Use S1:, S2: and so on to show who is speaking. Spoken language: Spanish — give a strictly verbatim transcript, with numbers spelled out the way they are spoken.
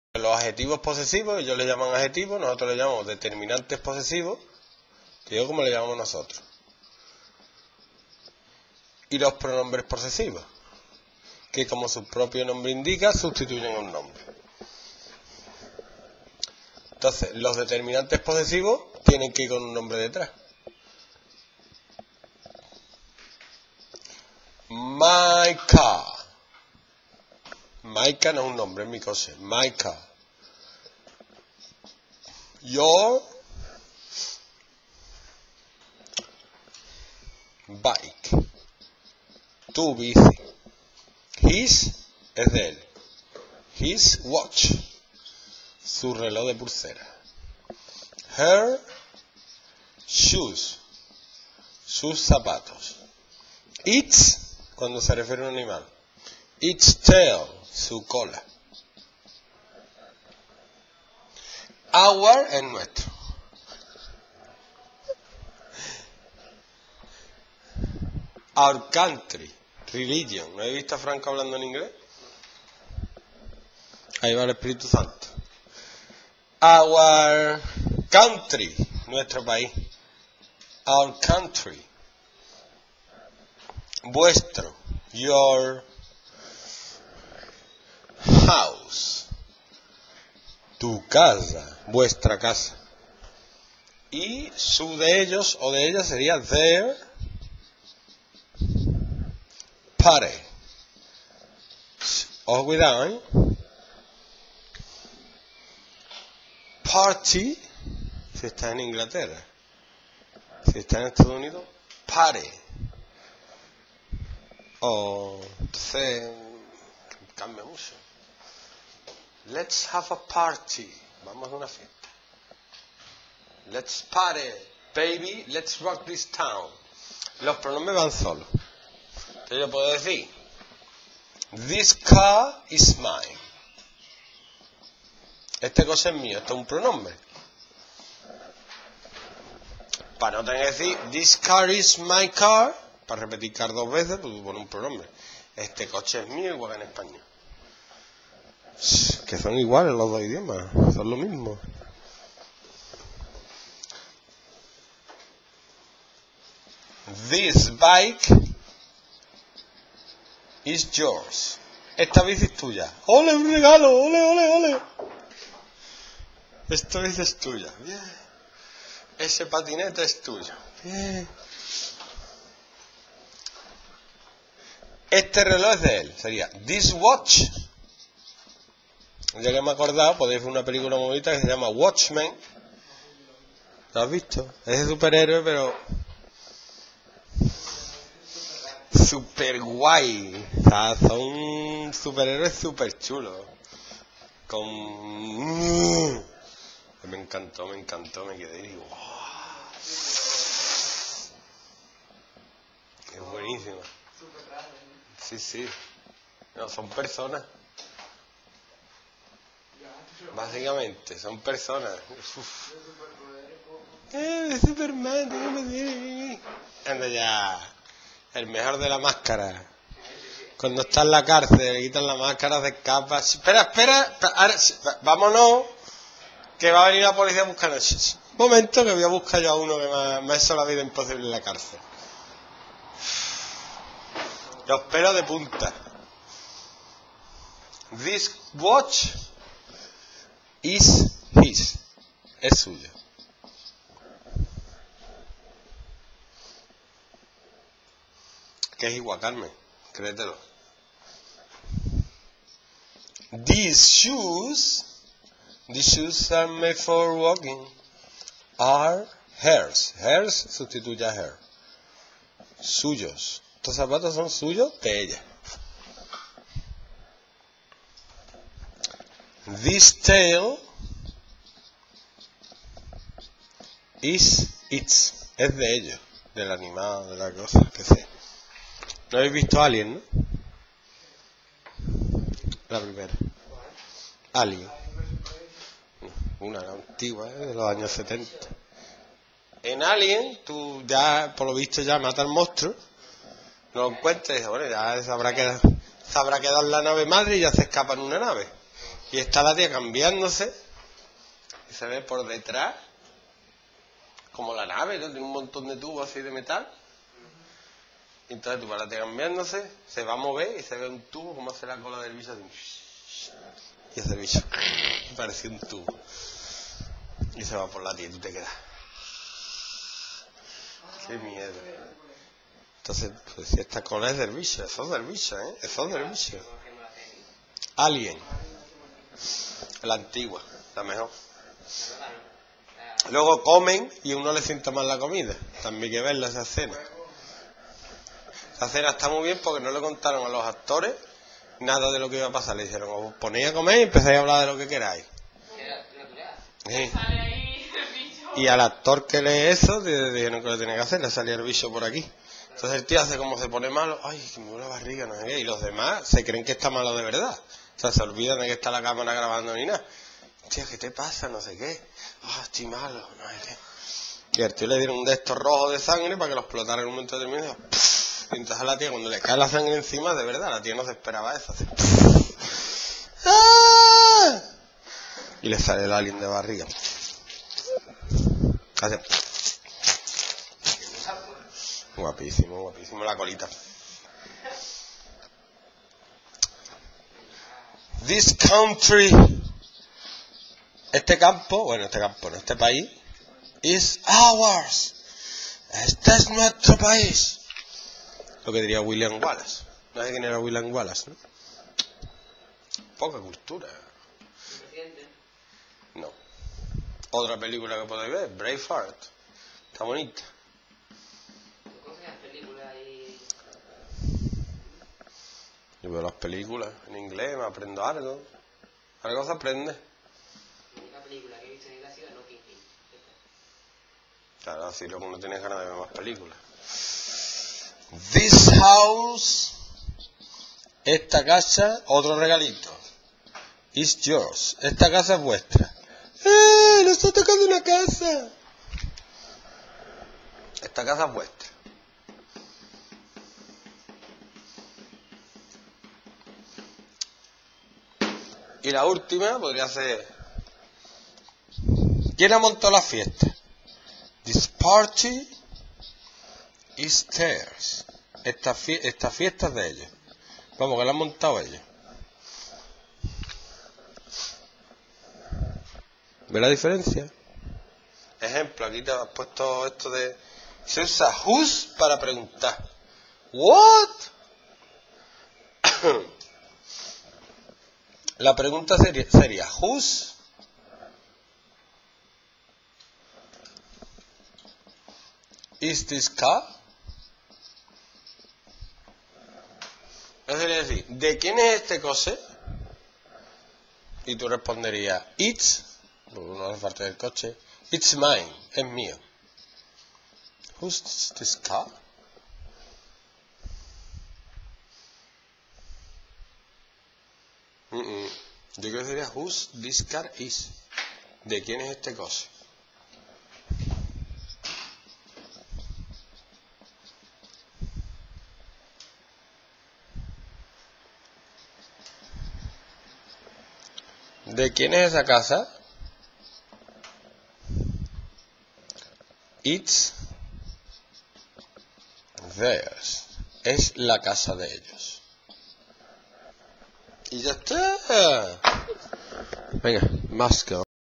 S1: Los adjetivos posesivos, ellos le llaman adjetivos, nosotros le llamamos determinantes posesivos, que yo como le llamamos nosotros. Y los pronombres posesivos, que como su propio nombre indica, sustituyen a un nombre. Entonces, los determinantes posesivos tienen que ir con un nombre detrás. My car. My car no es un nombre, es mi coche. My car. Your bike. Tu bici. His es de él. His watch. Su reloj de pulsera. Her shoes. Sus zapatos. Its, cuando se refiere a un animal. Its tail, su cola. Our es nuestro. Our country, religion. ¿No he visto a Franco hablando en inglés? Ahí va el Espíritu Santo. Our country, nuestro país. Our country. Vuestro, your house, tu casa, vuestra casa. Y su de ellos o de ella sería their party. Ojo, cuidado, ¿eh? Party, si está en Inglaterra. Si está en Estados Unidos, party. O, entonces, cambia mucho. Let's have a party. Vamos a una fiesta. Let's party, baby. Let's rock this town. Los pronombres van solos. Entonces yo puedo decir, this car is mine. Este coche es mío. Esto es un pronombre. Para no tener que decir, this car is my car. Para repetir car dos veces, pues tú pones un pronombre. Este coche es mío, igual que en español. Que son iguales los dos idiomas, son lo mismo. This bike is yours. Esta bici es tuya. ¡Ole, un regalo! ¡Ole, ole, ole! Esta bici es tuya. Bien. Ese patinete es tuyo. Bien. Este reloj es de él. Sería this watch. Ya que me he acordado, podéis ver una película muy bonita que se llama Watchmen. ¿Lo has visto? Es de superhéroe, pero super guay. O sea, son superhéroes super chulos. Con... Me encantó, me encantó, me quedé y digo, wow. Es buenísimo. Sí, sí. No, son personas. Básicamente, son personas. Uf. Eh, Superman, dígame. Anda ya. El mejor de la máscara. Cuando está en la cárcel, le quitan la máscara, se escapa. Espera, espera. Ahora, vámonos. Que va a venir la policía a buscarnos. Un momento que voy a buscar yo a uno que me, me ha hecho la vida imposible en la cárcel. Los pelos de punta. This watch is his. Es suyo. Que es igual, Carmen. Créetelo. These shoes, these shoes are made for walking, are hers. Hers sustituye a her. Suyos. Estos zapatos son suyos de ella. This tail is its. Es de ellos. Del animal, de la cosa, que sea. ¿No habéis visto Alien, no? La primera. Alien. Una antigua, ¿eh? De los años setenta. En Alien, tú ya, por lo visto, ya mata al monstruo. No lo encuentras y dices, bueno, ya se habrá quedado, se habrá quedado en la nave madre y ya se escapa en una nave. Y está la tía cambiándose y se ve por detrás como la nave, ¿no? Tiene un montón de tubos así de metal. Y entonces tú vas la tía cambiándose, se va a mover y se ve un tubo como hace la cola del bicho así. Y hace el bicho parece un tubo. Y se va por la tía y tú te quedas. Qué miedo. Entonces, pues si esta cola es del bicho, eso es del bicho, ¿eh? Eso es del bicho. Alien. La antigua, la mejor. Luego comen y a uno le sienta mal la comida. También hay que verla esa escena. Esa escena está muy bien porque no le contaron a los actores nada de lo que iba a pasar. Le dijeron, os ponéis a comer y empezáis a hablar de lo que queráis. Sí. Y al actor que lee eso, le dijeron que lo tenía que hacer, le salía el bicho por aquí. Entonces el tío hace como se pone malo, ay, que me duele la barriga, no sé qué. Y los demás se creen que está malo de verdad. O sea, se olvidan de que está la cámara grabando ni nada. Tío, ¿qué te pasa? No sé qué. Ah, estoy malo, no sé qué. Y al tío le dieron un de estos rojos de sangre para que lo explotara en un momento determinado. Y entonces a la tía, cuando le cae la sangre encima, de verdad, la tía no se esperaba eso. Hace... ¡Ah! Y le sale el alien de barriga. Hace... Guapísimo, guapísimo la colita. This country, este campo, bueno, este campo, no, este país, is ours. Este es nuestro país. Lo que diría William Wallace. No sé quién era William Wallace, ¿no? Poca cultura. No. Otra película que podéis ver, Braveheart. Está bonita. Yo veo las películas en inglés, me aprendo algo. Algo se aprende.
S2: La única película que he visto en la ciudad no King King.
S1: Claro, así luego no tienes ganas de ver más películas. This house, esta casa, otro regalito. Is yours. Esta casa es vuestra. ¡Eh! ¡Nos está tocando una casa! Esta casa es vuestra. Y la última podría ser... ¿Quién ha montado la fiesta? This party is theirs. Esta, fie esta fiesta es de ellos. Vamos, que la han montado ellos. ¿Ve la diferencia? Ejemplo, aquí te has puesto esto de... Se usa whose para preguntar. What? La pregunta sería, sería whose is this car? Eso sería decir, ¿de quién es este coche? Y tú responderías, it's, no hace falta del coche, it's mine, es mío. Who's this car? Mm -mm. Yo creo que sería whose this car is. ¿De quién es este coche? ¿De quién es esa casa? It's theirs. Es la casa de ellos. Y ya está. Venga, más que